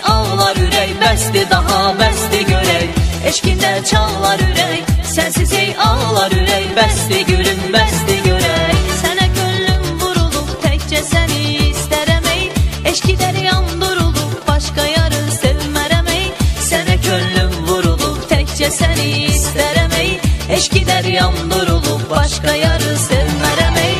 ağlar ürək, bəsdir daha bəsdir görək. Eşqində çalar ürək, sənsiz ey ağlar ürək, bəsdir gülüm, bəsdir görək. Sənə könlüm vurulub, təkcə səni istərəm ey. Eşqidər yandırılıb, başqa yarı sevmərəm ey. Sənə könlüm vurulub, təkcə səni istərəm ey. Eşqidər yandırılıb, başqa yarı sevmərəm ey.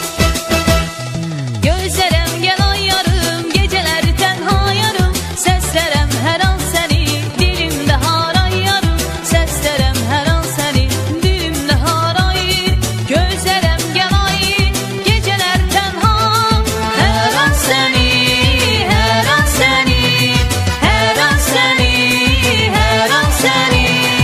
Gözlərəm gəl ay yarım, gecələr tənha yarım. Səslərəm hər an səni, dilimdə haray yarım. Səslərəm hər an səni, dilimdə haray. Gözlərəm gəl ay, gecələr tənha. Hər an səni, hər an səni, hər an səni, hər an səni.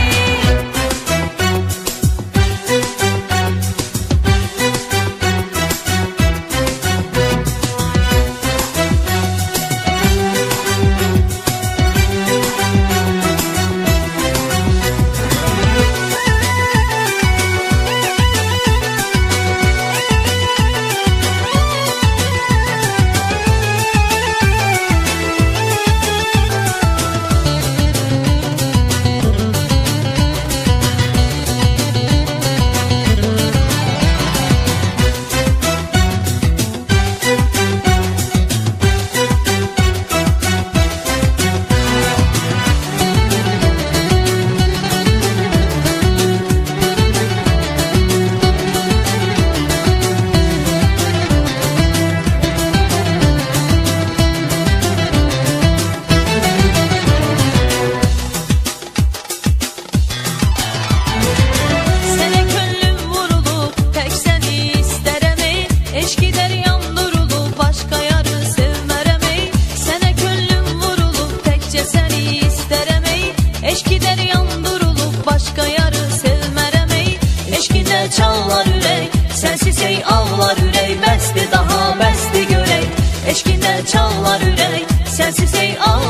Eşqidər yandırılıb, başqa yarı sevmərəm ey. Sənə könlüm vurulub, təkcə səni istərəm ey. Eşqidər yandırılıb, başqa yarı sevmərəm ey. Eşqində çalar ürək, sənsiz ey ağlar ürək, bəsdir daha bəsdir görək. Eşqində çalar ürək, sənsiz ey ağlar